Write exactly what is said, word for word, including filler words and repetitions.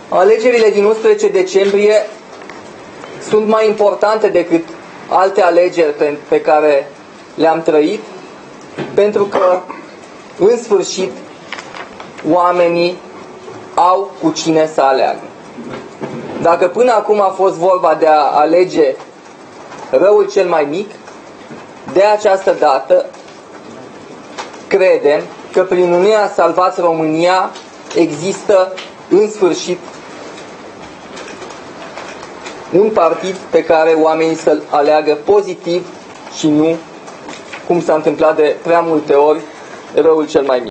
Alegerile din unsprezece decembrie sunt mai importante decât alte alegeri pe, pe care le-am trăit, pentru că, în sfârșit, oamenii au cu cine să aleagă. Dacă până acum a fost vorba de a alege răul cel mai mic, de această dată credem că prin Uniunea Salvați România există în sfârșit un partid pe care oamenii să-l aleagă pozitiv și nu, cum s-a întâmplat de prea multe ori, răul cel mai mic.